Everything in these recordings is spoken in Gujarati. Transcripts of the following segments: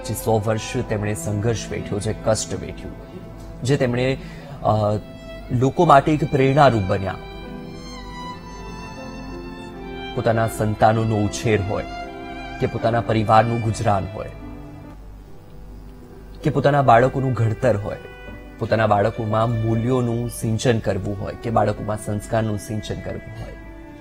જે 100 વર્ષ તેમણે સંઘર્ષ વેઠ્યો, જે કષ્ટ વેઠ્યું, જે તેમણે લોકો માટે એક પ્રેરણારૂપ બન્યા. પોતાના સંતાનોનો ઉછેર હોય કે પોતાના પરિવારનું ગુજરાન હોય કે પોતાના બાળકોનું ઘડતર હોય, પોતાના બાળકોમાં મૂલ્યોનું સિંચન કરવું હોય કે બાળકોમાં સંસ્કારનું સિંચન કરવું હોય,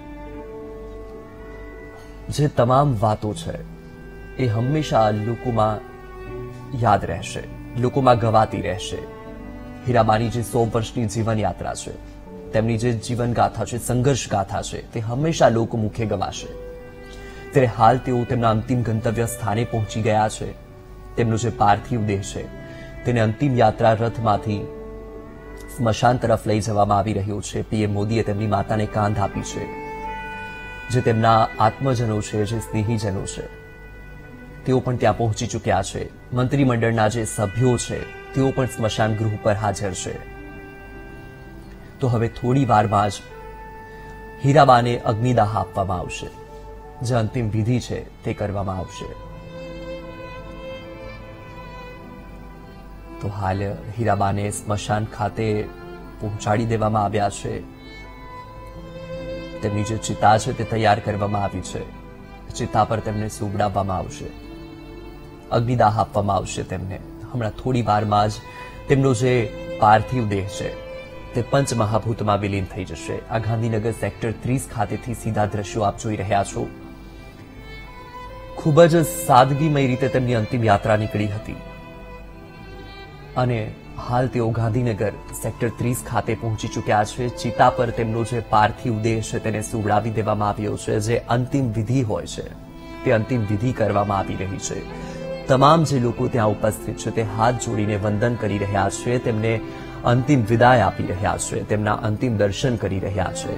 જે તમામ વાતો છે એ હંમેશા લોકોમાં યાદ રહેશે, લોકોમાં ગવાતી રહેશે. હીરાબાની જે 100 વર્ષની જીવન યાત્રા છે, તેમની જે જીવન ગાથા છે, સંઘર્ષ ગાથા છે, તે હંમેશા લોકમુખે ગવાશે. ત્યારે હાલ તેઓ તેમના અંતિમ ગંતવ્ય સ્થાને પહોંચી ગયા છે. તેમનો જે પાર્થિવ દેહ છે તેને અંતિમ યાત્રા રથમાંથી સ્મશાન તરફ લઈ જવામાં આવી રહ્યો છે. પીએમ મોદીએ તેમની માતાને કાંધ આપી છે. જે તેમના આત્મજનો છે, જે સ્નેહીજનો છે, તેઓ પણ ત્યાં પહોંચી ચૂક્યા છે. મંત્રીમંડળના જે સભ્યો છે તેઓ પણ સ્મશાન ગૃહ પર હાજર છે. તો હવે થોડી વારમાં જ હીરાબાને અગ્નિદાહ આપવામાં આવશે. જે અંતિમ વિધિ છે તે કરવામાં આવશે. તો હાલ હીરાબાને સ્મશાન ખાતે પહોંચાડી દેવામાં આવ્યા છે. તેમની જે ચિતા છે તે તૈયાર કરવામાં આવી છે. ચિતા પર તેમને સુવડાવવામાં આવશે, અગ્નિદાહ આપવામાં આવશે તેમને. હમણાં થોડી વારમાં જ તેમનો જે પાર્થિવ દેહ છે તે પંચમહાભૂતમાં વિલીન થઈ જશે. આ ગાંધીનગર સેક્ટર 30 ખાતેથી સીધા દ્રશ્યો આપ જોઈ રહ્યા છો. ખૂબ જ સાદગીમય રીતે તેમની અંતિમ યાત્રા નીકળી હતી અને હાલ તેઓ ગાંધીનગર સેક્ટર 30 ખાતે પહોંચી ચૂક્યા છે. ચિતા પર તેમનો જે પાર્થિવ દેહ છે તેને સુવડાવી દેવામાં આવ્યો છે. જે અંતિમ વિધિ હોય છે તે અંતિમ વિધિ કરવામાં આવી રહી છે. તમામ જે લોકો ત્યાં ઉપસ્થિત છે તે હાથ જોડીને વંદન કરી રહ્યા છે, તેમને અંતિમ વિદાય આપી રહ્યા છે, તેમના અંતિમ દર્શન કરી રહ્યા છે.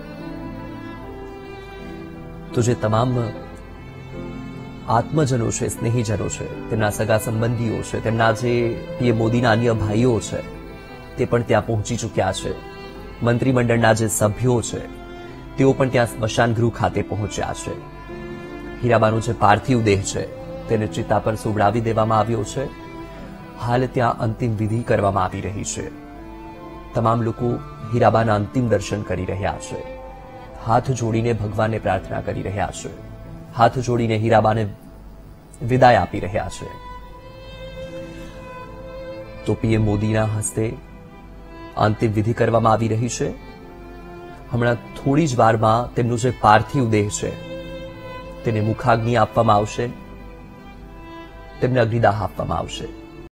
તો જે તમામ આત્મજનો છે, સ્નેહીજનો છે, તેમના સગા સંબંધીઓ છે, તેમના જે પીએમ મોદીના અન્ય ભાઈઓ છે તે પણ ત્યાં પહોંચી ચૂક્યા છે. મંત્રીમંડળના જે સભ્યો છે તેઓ પણ ત્યાં સ્મશાન ગૃહ ખાતે પહોંચ્યા છે. હીરાબાનો જે પાર્થિવ દેહ છે તેને ચિતા પર સુવડાવી દેવામાં આવ્યો છે. હાલ ત્યાં અંતિમ વિધિ કરવામાં આવી રહી છે. તમામ લોકો હીરાબાના અંતિમ દર્શન કરી રહ્યા છે. હાથ જોડીને ભગવાનને પ્રાર્થના કરી રહ્યા છે. હાથ જોડીને હીરાબાને વિદાય આપી રહ્યા છે. તો પીએમ મોદીના હસ્તે અંતિમ વિધિ કરવામાં આવી રહી છે. હમણાં થોડી જ વારમાં તેમનું જે પાર્થિવ દેહ છે તેને મુખાગ્નિ આપવામાં આવશે, તેમને અગ્નિદાહ આપવામાં આવશે.